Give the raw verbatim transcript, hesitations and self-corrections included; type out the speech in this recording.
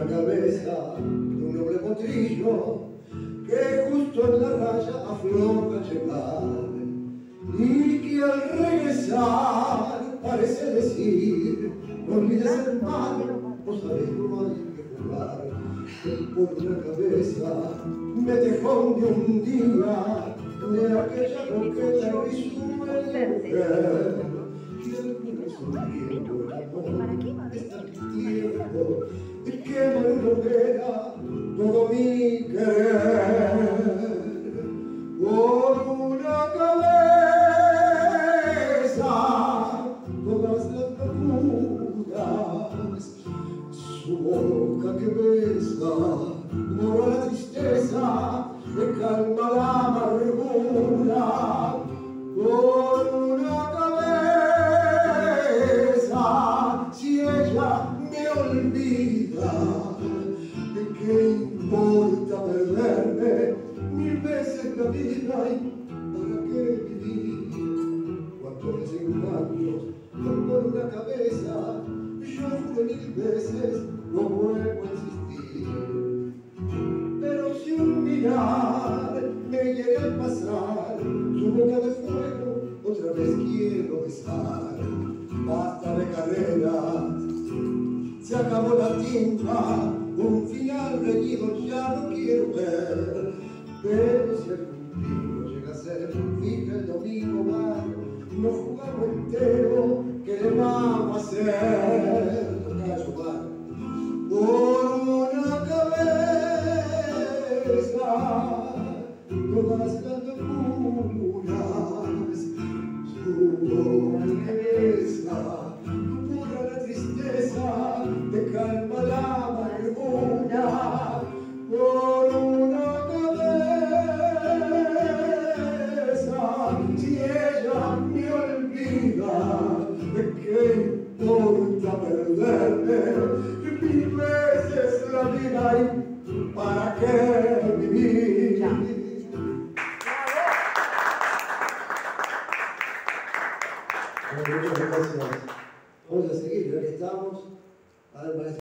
la cabeza de un noble potrillo que justo en la raya afloja llegar y que al regresar parece decir: no olvides, hermano, vos sabés cómo hay que jugar. Por la cabeza me dejó de un día de aquella coqueta risueña mujer, y algunos sonriendo el amor está mintiendo, y que malogrera todo mi querer. Por una cabeza todas las locuras, su boca que besa borra la tristeza, me calma la amargura. Por una cabeza, si ella me olvida, ¿de qué importa perderme mil veces la vida? ¿Y para qué vivir? Cuando desengaños por una cabeza, yo juré mil veces no vuelvo a insistir. Pero si un mirar me llega al pasar, su boca de fuego otra vez quiero besar. Basta de carreras, se acabó la tinta, un final reñido ya no quiero ver. Pero si algún día llega a ser fija el domingo malo, no jugamos entero, ¿qué le vamos a hacer? Toca jugar por una cabeza todas las locuras, su cabeza borra la tristeza, te calma la amargura. Por una cabeza, si ella me olvida, ¿de qué importa perderme mil veces la vida? ¿Y para qué vivir? Ya. Bueno, muchas gracias. Vamos a seguir, ya que estamos. A ver,